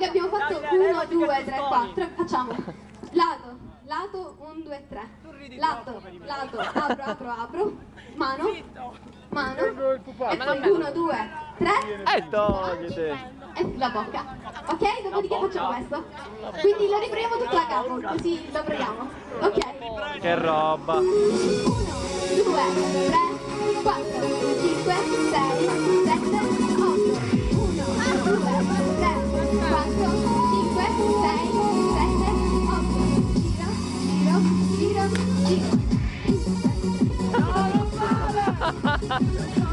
abbiamo fatto 1, 2, 3, 4. Facciamo lato, 1, 2, 3. Lato, apro. Mano. E poi 1, 2, 3. E togliti. E la bocca. Ok? Dopodiché facciamo questo. Quindi lo riproviamo tutto da capo, così lo proviamo. Ok? Che roba. 1, 2, 3, 4, 5, 6, 7, 8. 1, 2, 3, 4, 5, 6, 7, 8. Giro. No, non vale!